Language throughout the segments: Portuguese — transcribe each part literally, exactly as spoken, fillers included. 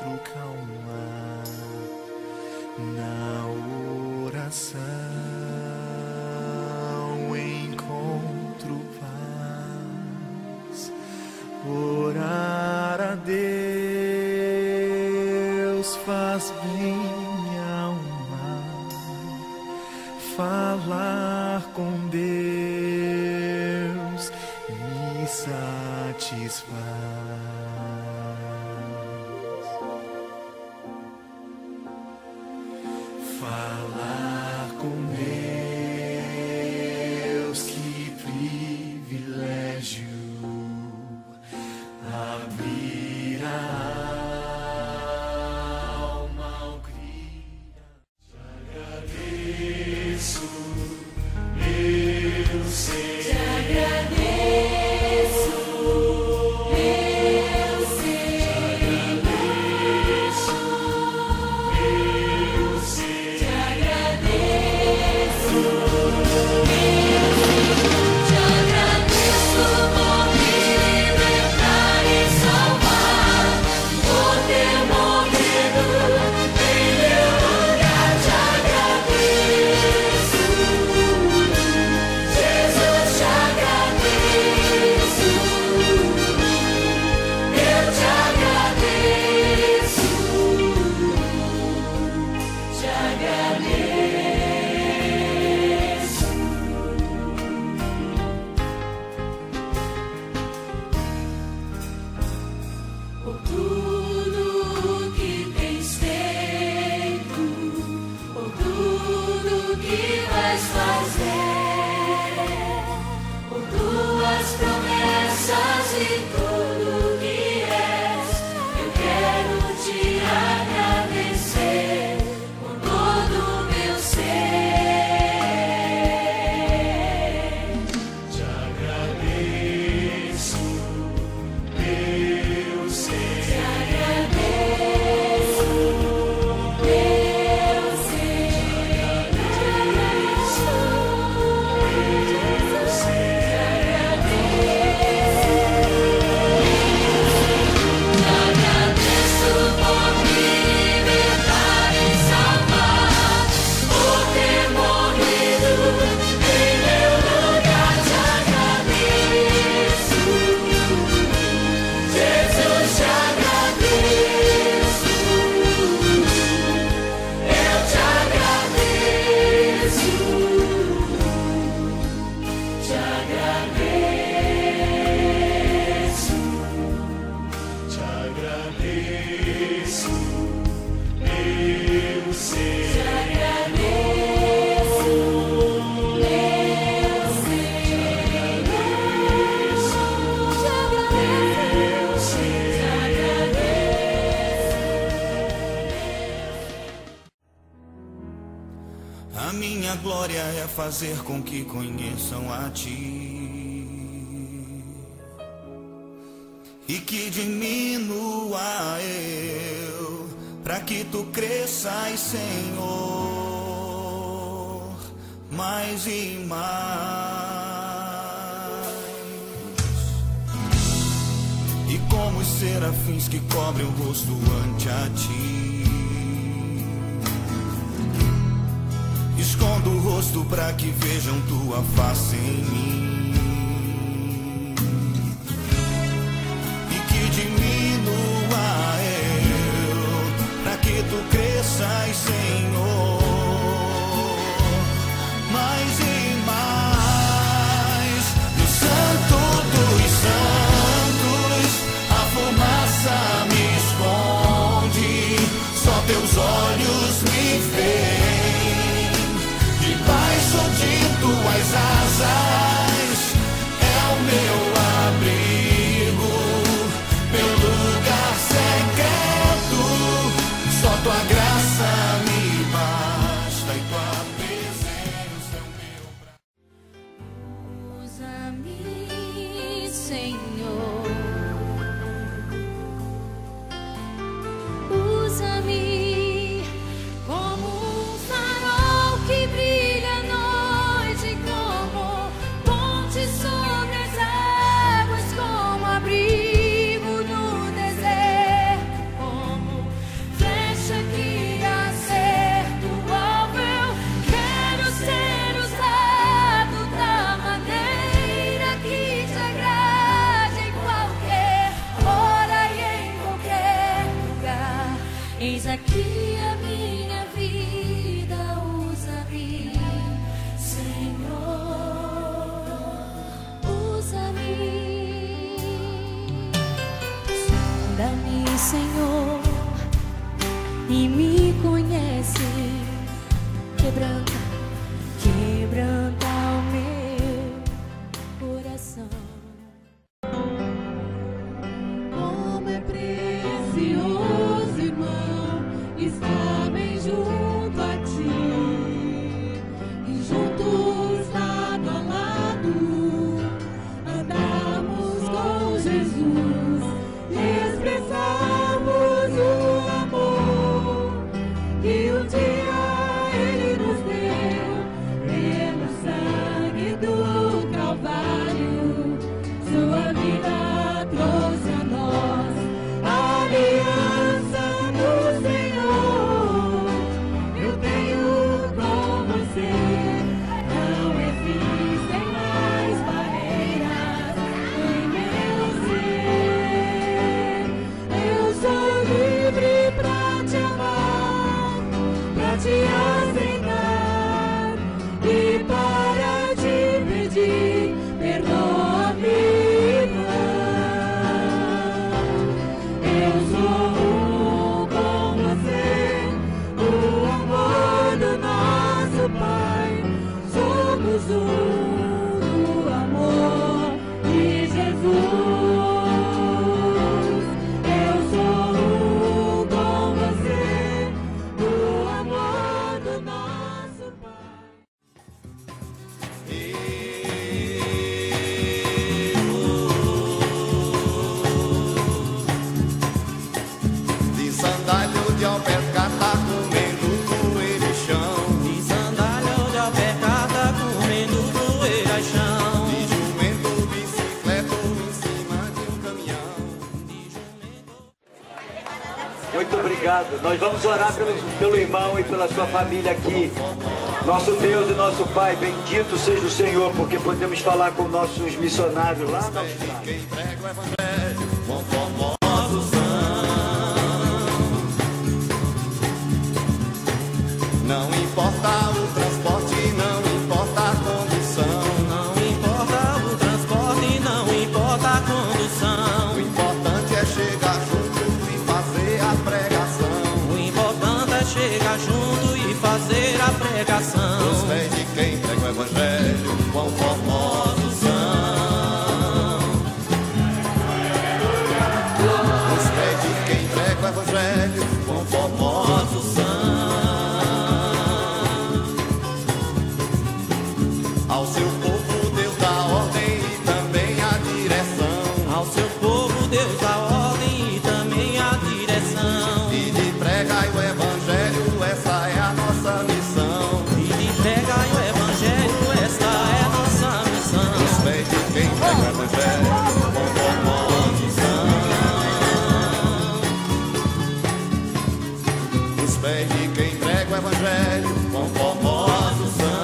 encontro calma na oração, encontro paz. Orar a Deus faz bem minha alma, falar com Deus me satisfaz. Falar com Deus, que privilégio. Abrir a alma ao criar. Te agradeço, meu Senhor. Te agradeço, meu Senhor. Te agradeço, meu Senhor. Te agradeço, meu Senhor. Te agradeço por me libertar e salvar, por ter morrido em meu lugar. Te agradeço, Jesus, te agradeço, eu te agradeço, te agradeço. Por tudo que tens feito, por tudo que vais fazer, por tuas promessas e tudo que és, eu quero te agradecer com todo o meu ser. Te agradeço, meu Senhor. Te agradeço, meu Senhor. Te agradeço, meu Senhor. Te agradeço por me libertar e salvar, por ter morrido em meu lugar. Te agradeço, Jesus, te agradeço, eu te agradeço, te agradeço, te agradeço, meu Senhor. Te agradeço, meu Senhor. Te agradeço. A minha glória é fazer com que conheçam a Ti e que diminua eu, para que Tu cresças, Senhor, mais e mais. E como os serafins que cobrem o rosto ante a Ti, escondo o rosto para que vejam Tua face em mim e que diminua eu, para que Tu cresças, Senhor, mais e mais. No Santo dos Santos a fumaça me esconde, só Teus olhos me veem. Debaixo de Tuas asas é o meu abrigo, meu lugar secreto. Só Tua graça me Eis aqui a minha vida, usa-me, Senhor, usa-me. Sonda-me, Senhor, e me conhece. Quebranta, quebranta o meu coração. Como é precioso, irmão, estar bem junto a ti, e juntos lado a lado andarmos com Jesus, expressarmos o amor que um dia Ele nos deu pelo sangue do Calvário. Sua vida trouxe a nós a aliança do Senhor. Eu tenho com você, não existem mais barreiras em meu ser. Eu sou livre pra te amar, pra te aceitar e para te pedir, perdoa-me, irmão. Eu sou um com você, o amor do nosso Pai. Somos um no amor de Jesus. Eu sou um com você, o amor do nosso Pai. De sandália ou de alpercata, comendo poeira e chão. De sandália ou de alpercata, comendo poeira e chão. De jumento, bicicleta ou em cima de um caminhão. Muito obrigado. Nós vamos orar pelo, pelo irmão e pela sua família aqui. Nosso Deus e nosso Pai, bendito seja o Senhor, porque podemos falar com nossos missionários lá na Austrália. Quem prega o evangelho com formosos são. Não importa o transporte, não importa a condução. Não importa o transporte, não importa a condução. O importante é chegar junto e fazer a pregação. O importante é chegar junto e fazer a pregação. Os pés de quem prega o evangelho, quão formosos são. Os pés de quem prega o evangelho, quão formosos são. Ao seu povo Deus dá ordem e também a direção. Ao seu povo Deus dá ordem e também a direção. E de pregai o evangelho, essa é a nossa missão. E de pregai o evangelho, esta é a nossa missão. Os pés de quem prega o evangelho, quão formosos são. Os pés de quem prega o evangelho, quão formosos são.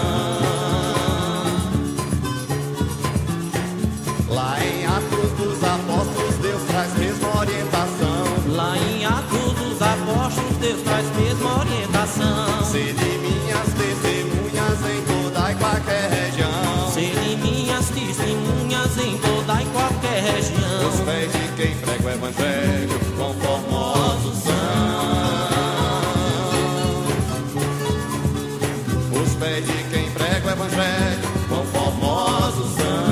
Lá em Atos dos Apóstolos, Deus traz mesma orientação. Lá em Atos dos Apóstolos, Deus traz mesma orientação. Sede minhas testemunhas em toda e qualquer região. Serem minhas testemunhas em toda e qualquer região. Os pés de quem prega o evangelho, quão formosos são. Os pés de quem prega o evangelho, quão formosos são.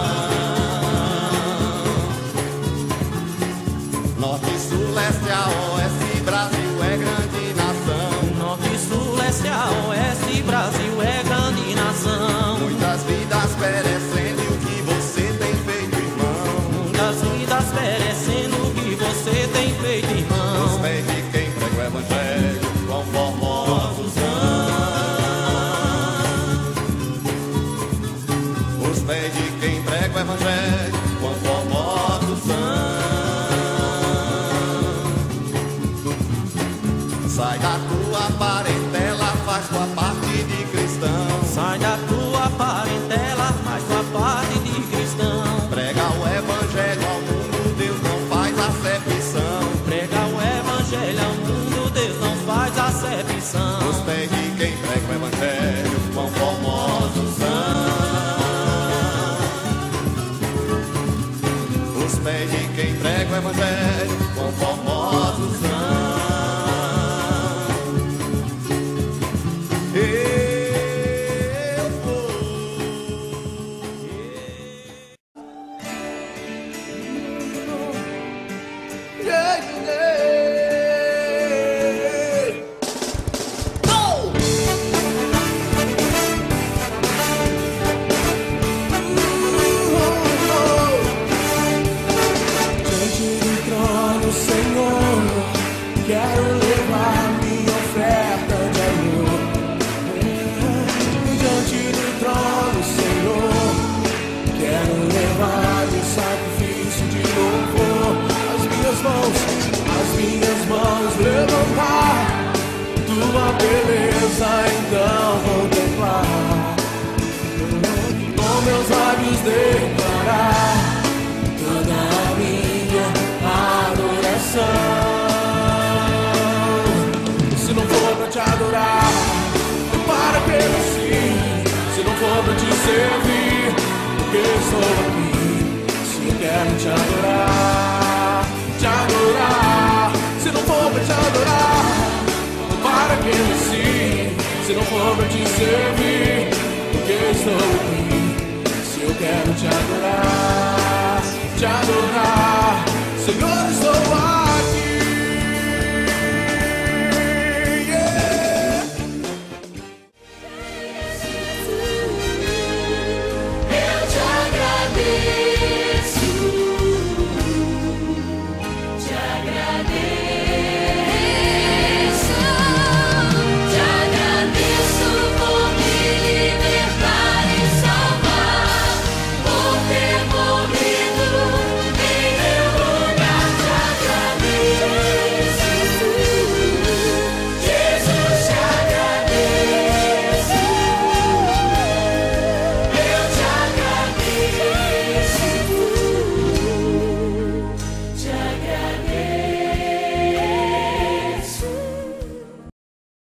Norte, sul, leste, a oeste, Brasil é grande nação. Norte, sul, leste, a oeste, Brasil é grande nação. Muitas vidas perecendo, e o que você tem feito, irmão? Muitas vidas perecendo, o que você tem feito, irmão? Os pés de quem prega o evangelho, quão formosos são. Os pés de quem prega o evangelho, quão formosos são. Sai da tua parentela, faz tua parte de cristão. Sai da tua parentela, faz tua parte de cristão. Prega o evangelho ao mundo, Deus não faz acepção. Prega o evangelho ao mundo, evangelho com formosos não. Eu vou. Yeah, yeah. Go! Diante do trono, Senhor, quero levar minha oferta de amor. Diante do trono, Senhor, quero levar meu sacrifício de louvor. As minhas mãos, as minhas mãos levantar, tua beleza então contemplar. Com meus lábios declarar toda a minha adoração. Se não for pra te adorar, para que eu sim. Se não for pra te servir, porque estou aqui. Se eu quero te adorar, te adorar. Se não for pra te adorar, para que eu sim. Se não for pra te servir, porque estou aqui. Se eu quero te adorar, te adorar.